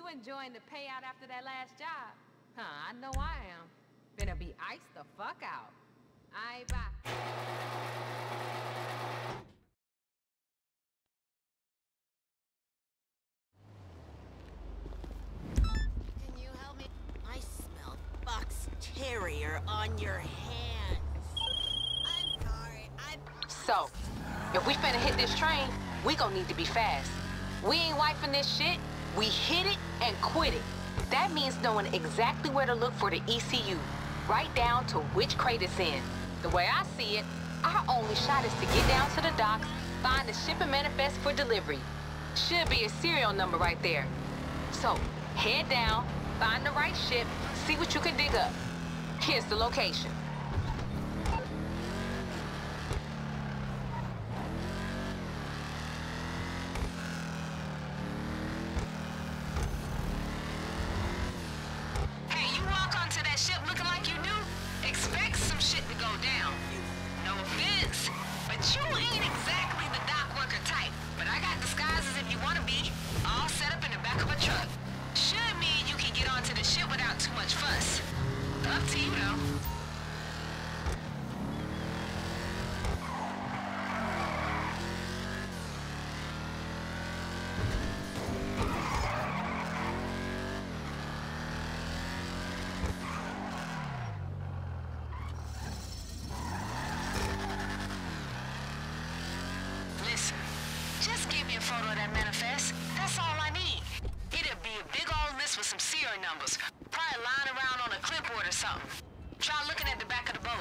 enjoying the payout after that last job? Huh, I know I am. Finna be iced the fuck out. I ain't bye. Can you help me? I smell Fox Terrier on your hands. I'm sorry, So, if we finna hit this train, we gon' need to be fast. We ain't wiping this shit, we hit it and quit it. That means knowing exactly where to look for the E.C.U, right down to which crate it's in. The way I see it, our only shot is to get down to the docks, find the shipping manifest for delivery. Should be a serial number right there. So, head down, find the right ship, see what you can dig up. Here's the location. Ship looking like you do, expect some shit to go down. No offense, but you ain't exactly the dock worker type. But I got disguises if you want to be, all set up in the back of a truck. Should mean you can get onto the ship without too much fuss. Up to you though. Photo of that manifest. That's all I need. It'll be a big old list with some serial numbers. Probably lying around on a clipboard or something. Try looking at the back of the boat.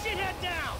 shithead down!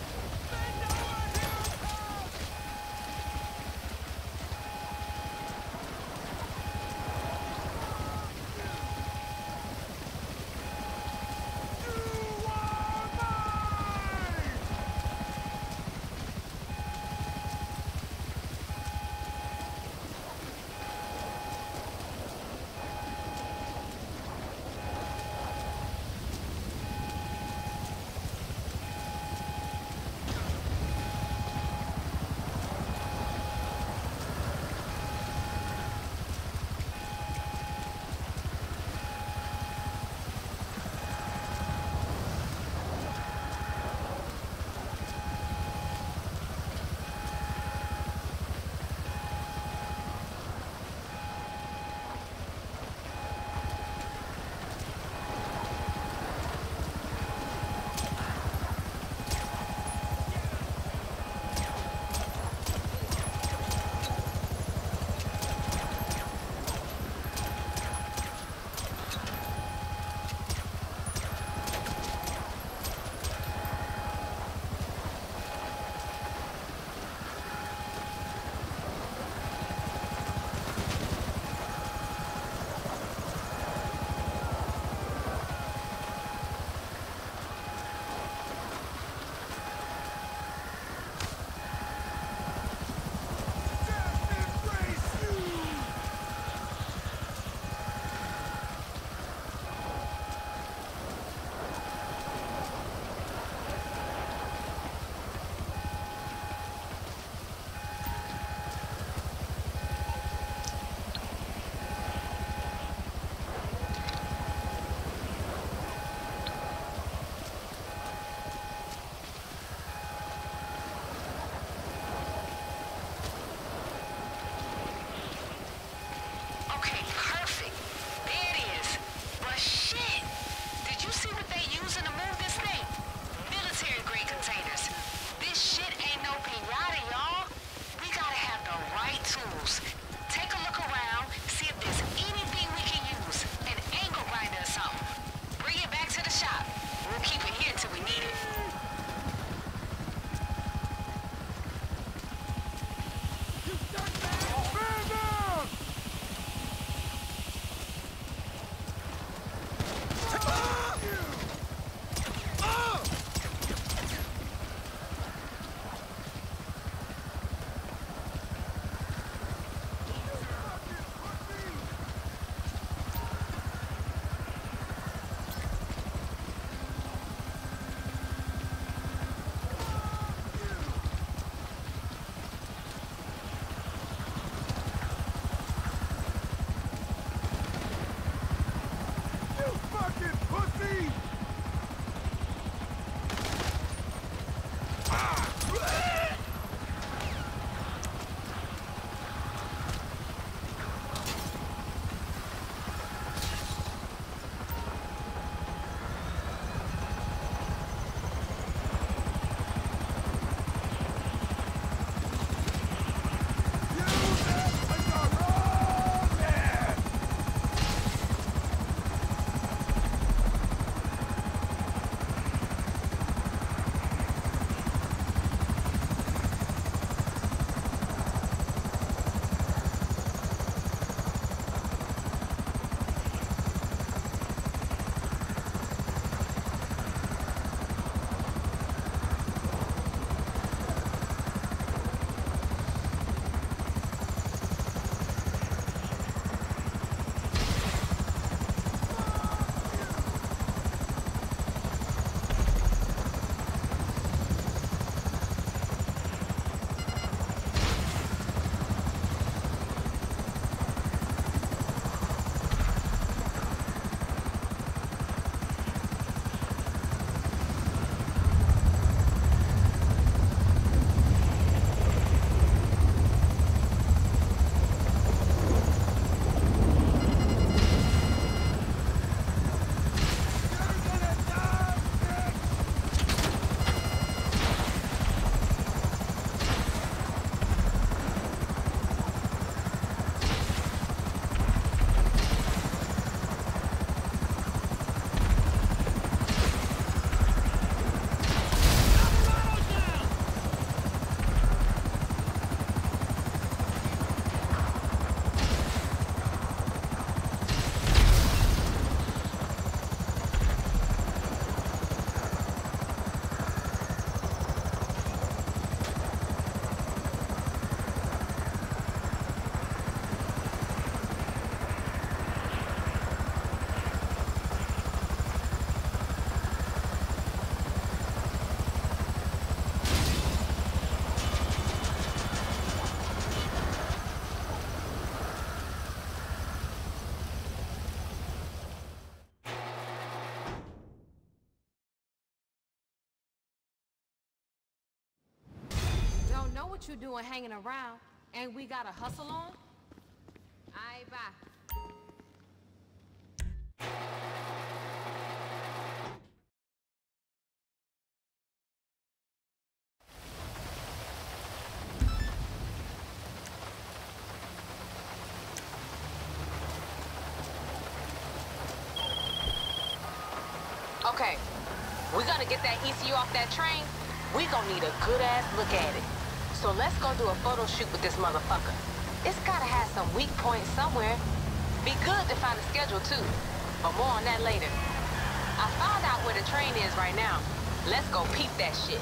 what you doing hanging around. Ain't we got a hustle on? Aight, bye. Okay, we gotta get that E.C.U off that train. We gonna need a good-ass look at it. So let's go do a photo shoot with this motherfucker. It's gotta have some weak points somewhere. Be good to find a schedule, too. But more on that later. I found out where the train is right now. Let's go peep that shit.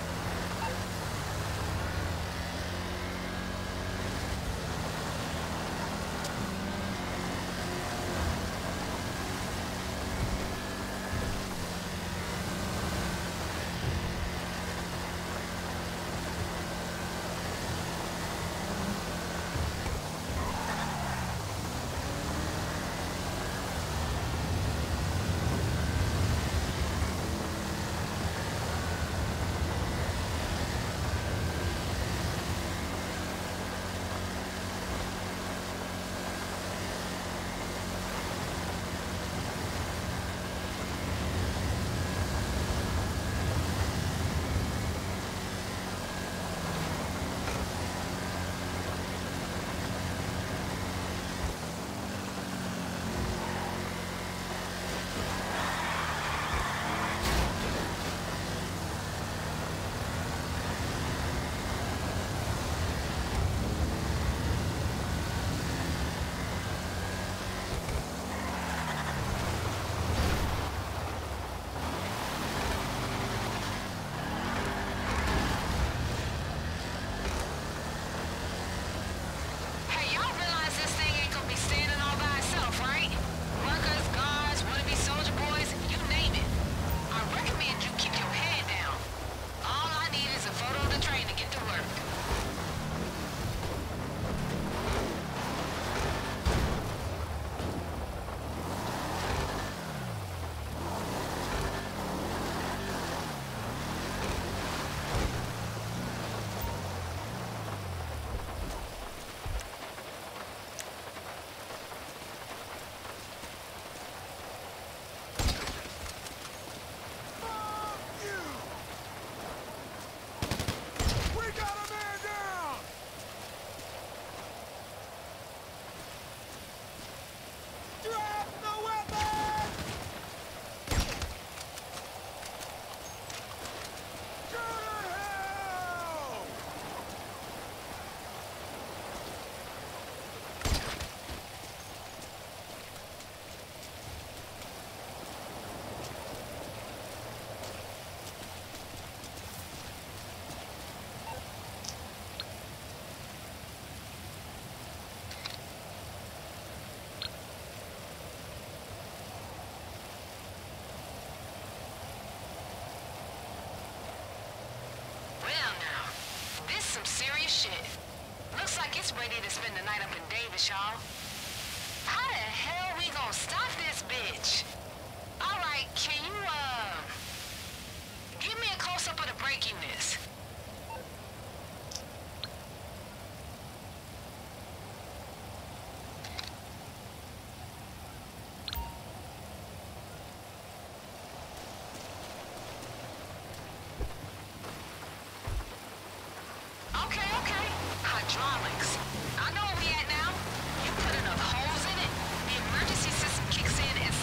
Shit. Looks like it's ready to spend the night up in Davis, y'all. How the hell we gonna stop this bitch? Alright, can you, give me a close-up of the brake units? Hydraulics. I know where we at now. You put enough holes in it, the emergency system kicks in and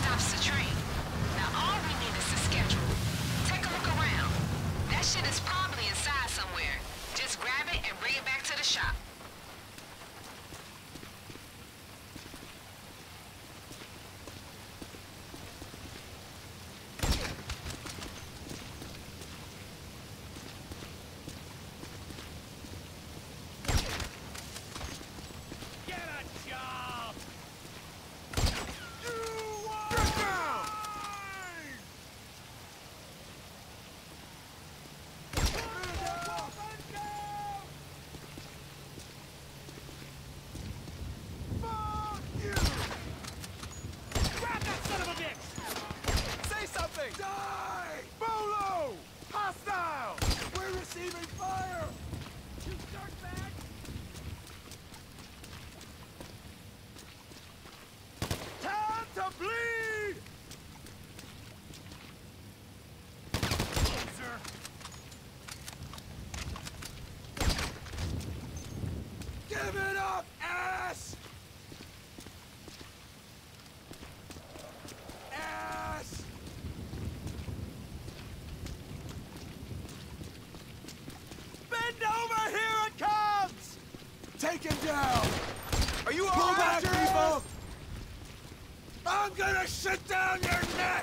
down! Are you Pull alright, back, people! I'm gonna shit down your neck!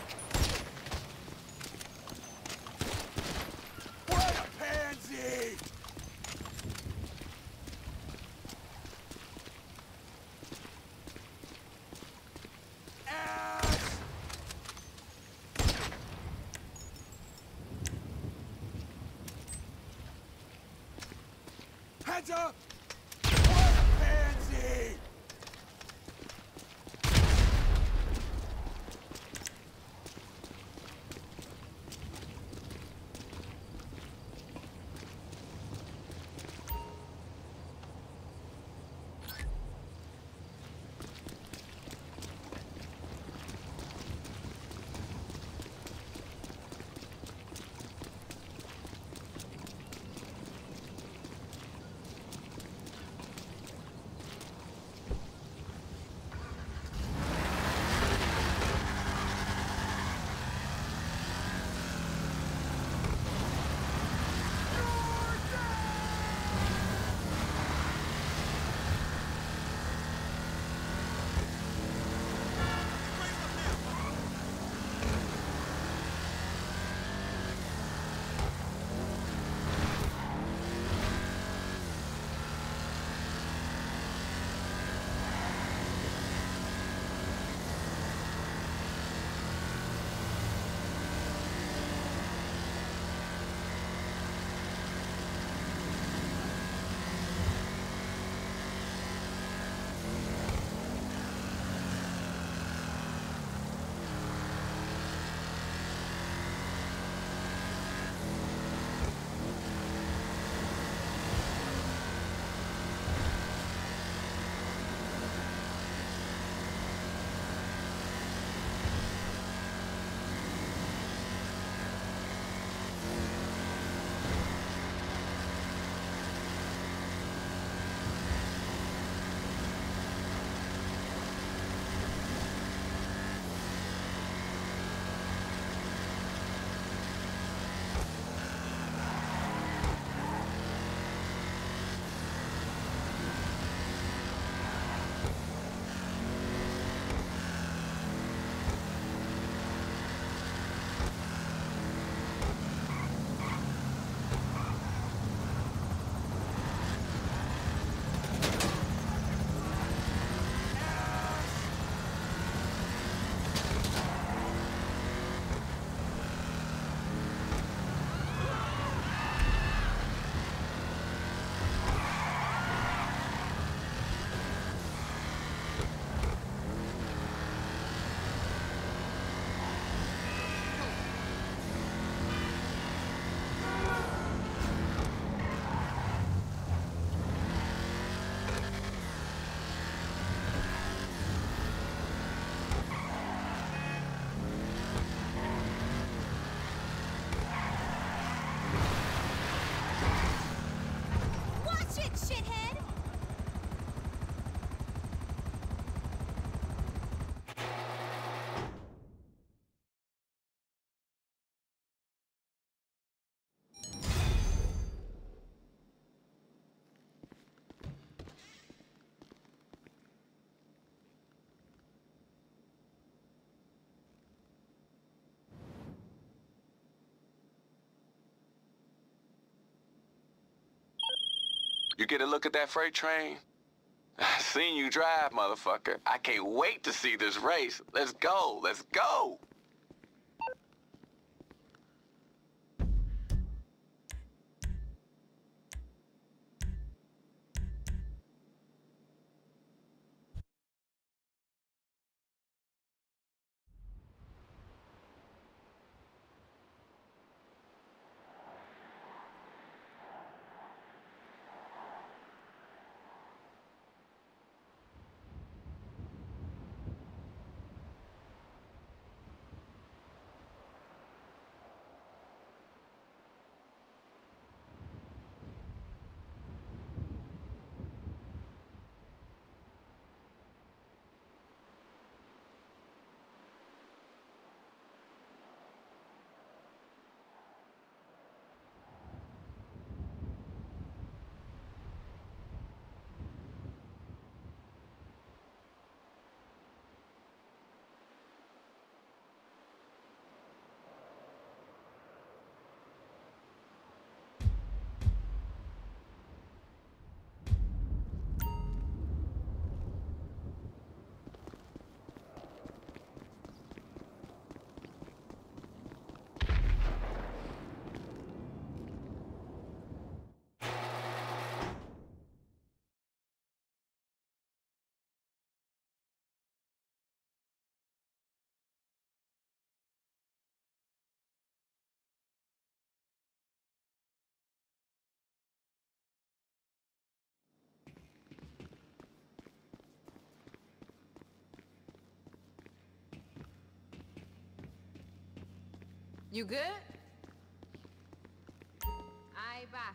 What a pansy! Ass! Heads up! What a pansy! You get a look at that freight train? Seen you drive, motherfucker. I can't wait to see this race. Let's go, let's go! You good? Aight, bye.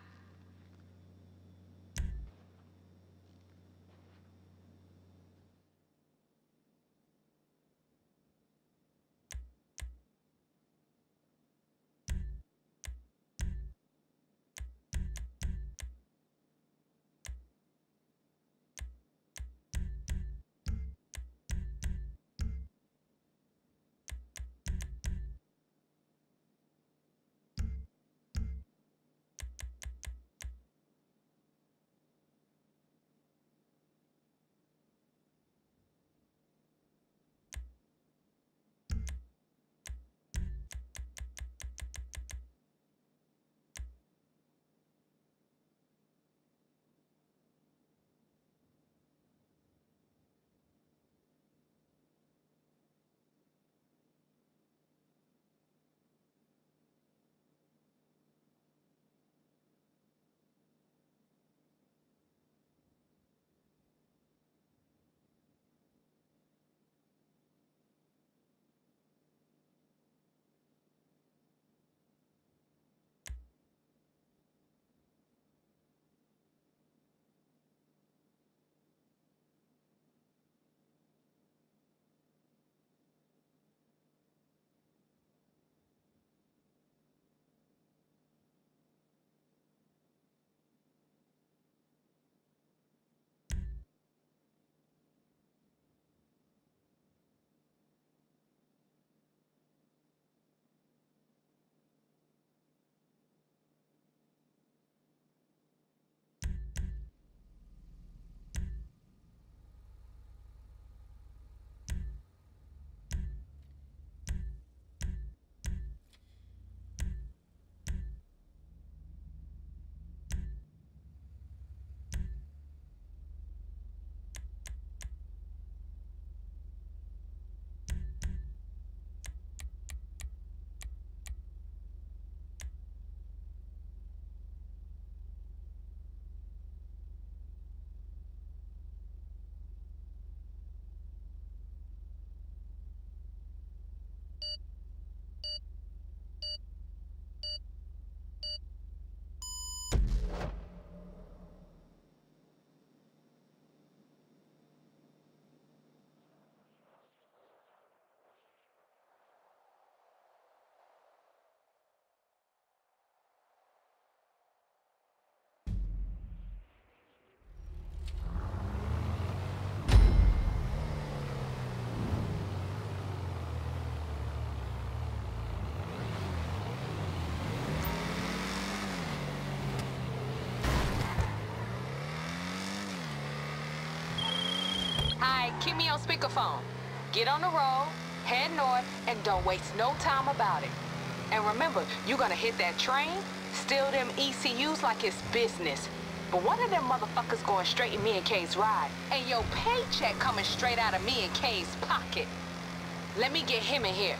Alright, keep me on speakerphone. Get on the road, head north, and don't waste no time about it. And remember, you're gonna hit that train, steal them E.C.Us like it's business. But one of them motherfuckers going straight in me and Kay's ride, and your paycheck coming straight out of me and Kay's pocket. Let me get him in here.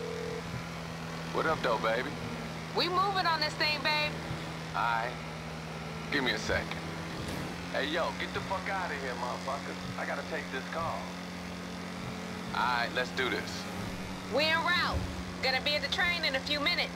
What up, though, baby? We moving on this thing, babe. Alright. Give me a second. Hey, yo, get the fuck out of here, motherfucker. I gotta take this call. Alright, let's do this. We en route. Gonna be at the train in a few minutes.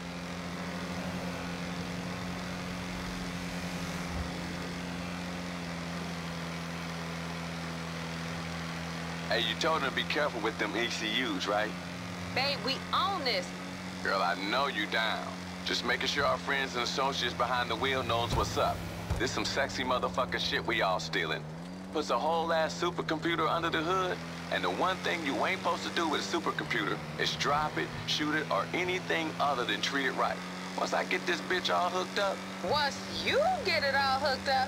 Hey, you told them to be careful with them E.C.Us, right? Babe, we own this. Girl, I know you down. Just making sure our friends and associates behind the wheel knows what's up. This some sexy motherfucking shit we all stealing. Puts a whole ass supercomputer under the hood, and the one thing you ain't supposed to do with a supercomputer is drop it, shoot it, or anything other than treat it right. Once I get this bitch all hooked up... Once you get it all hooked up...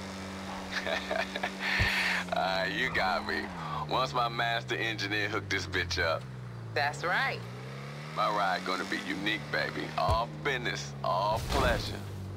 you got me. Once my master engineer hooked this bitch up. That's right. My ride gonna be unique, baby. All business, all pleasure.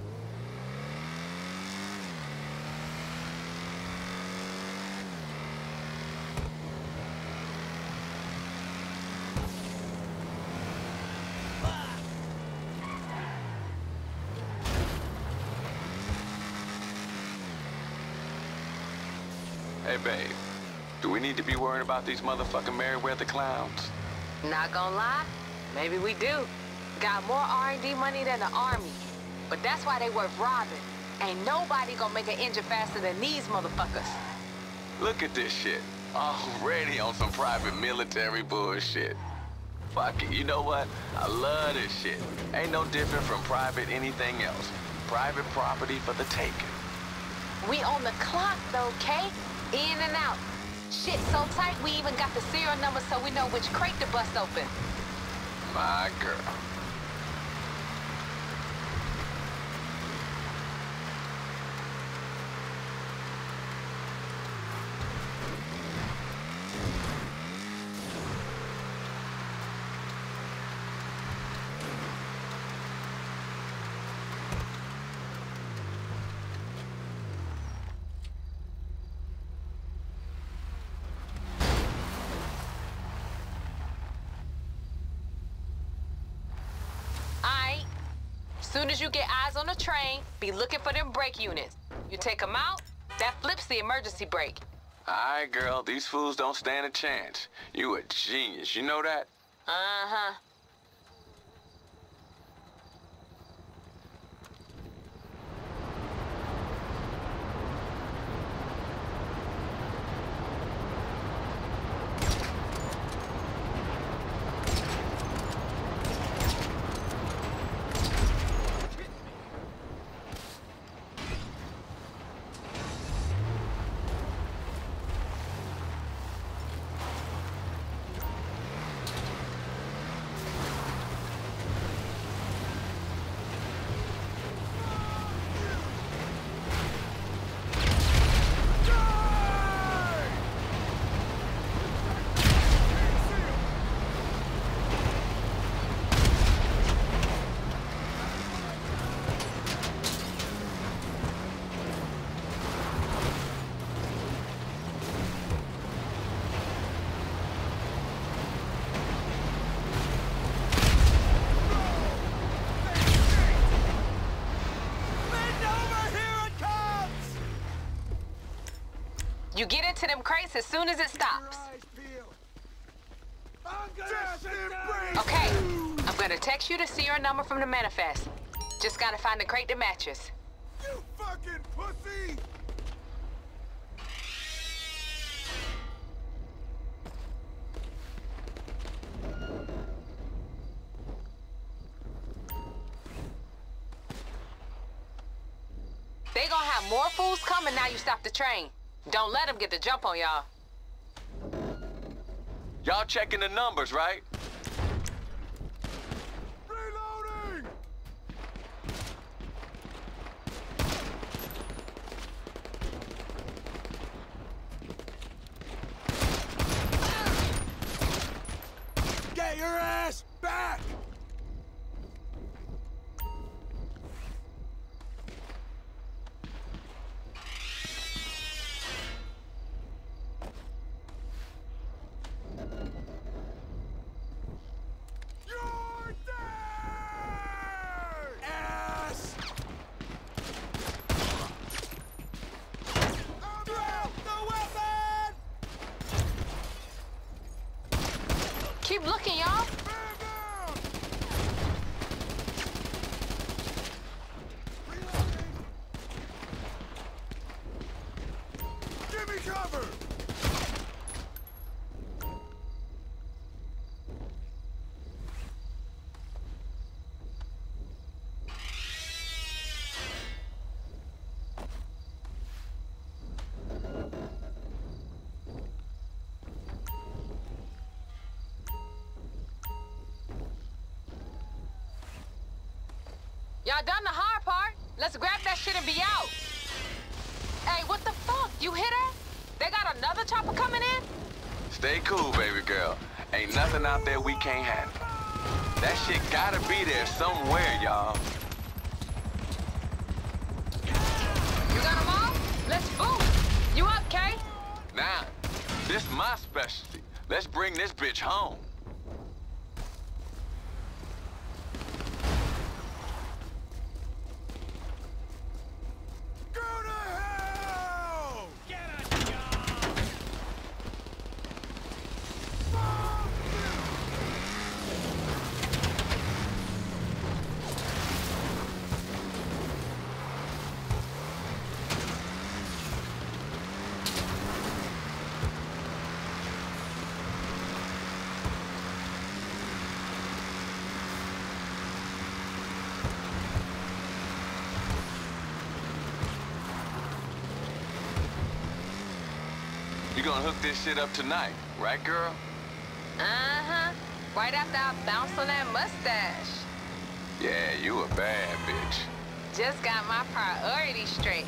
Hey, babe. Do we need to be worried about these motherfucking Merryweather clowns? Not gonna lie, maybe we do. Got more R&D money than the Army. But that's why they worth robbing. Ain't nobody gonna make an engine faster than these motherfuckers. Look at this shit. Already on some private military bullshit. Fuck it, you know what? I love this shit. Ain't no different from private anything else. Private property for the taking. We on the clock though, Kay. In and out. Shit so tight we even got the serial number so we know which crate to bust open. My girl. Soon as you get eyes on the train, be looking for them brake units. You take them out, that flips the emergency brake. All right, girl, these fools don't stand a chance. You a genius, you know that? Uh-huh. You get into them crates as soon as it stops. Okay, I'm gonna text you the serial number from the manifest. Just gotta find the crate that matches. You fucking pussy! They gonna have more fools coming now you stop the train. Don't let them get the jump on y'all. Y'all checking the numbers, right? Reloading! Get your ass back! Keep looking, y'all. Give me cover! Y'all done the hard part. Let's grab that shit and be out. Hey, what the fuck? You hit her? They got another chopper coming in? Stay cool, baby girl. Ain't nothing out there we can't handle. That shit gotta be there somewhere, y'all. You got them all? Let's boom. You up, Kay? Now, this my specialty. Let's bring this bitch home. gonna hook this shit up tonight, right, girl? Uh-huh. Right after I bounce on that mustache. Yeah, you a bad bitch. Just got my priorities straight.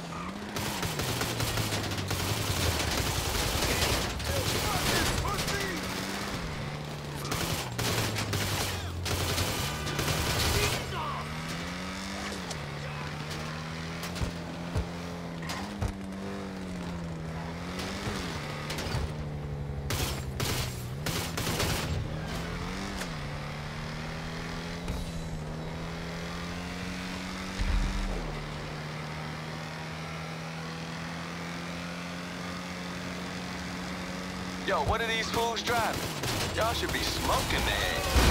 Yo, what are these fools driving? Y'all should be smoking their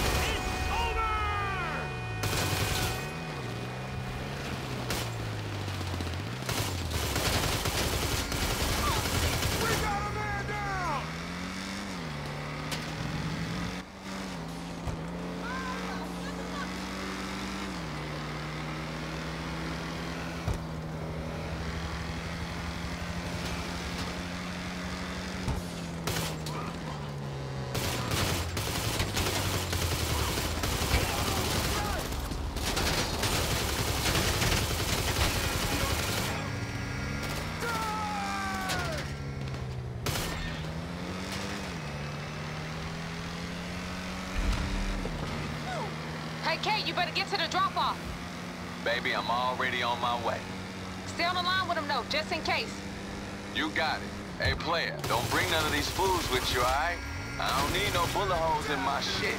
Hey, Kate, you better get to the drop-off. Baby, I'm already on my way. Stay on the line with them, though, just in case. You got it. Hey, player, don't bring none of these fools with you, all right? I don't need no bullet holes in my shit.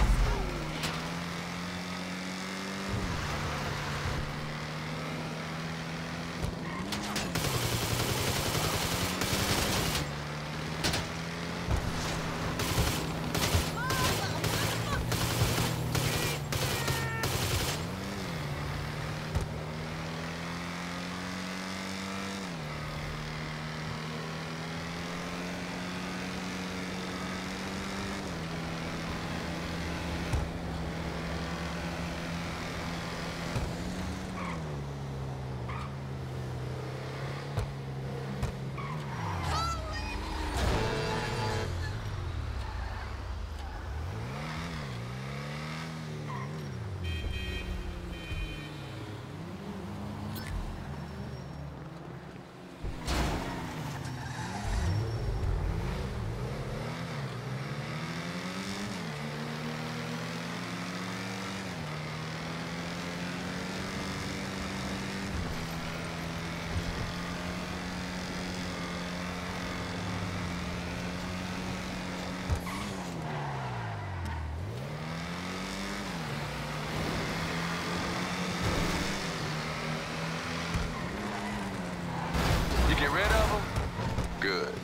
Get rid of them? Good.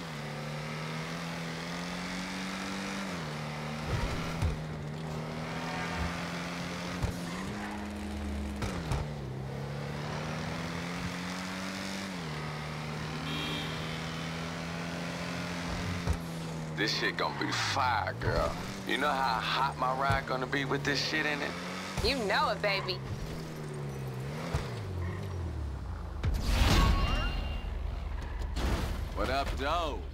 This shit gonna be fire, girl. You know how hot my ride gonna be with this shit in it? You know it, baby. What up, Doe?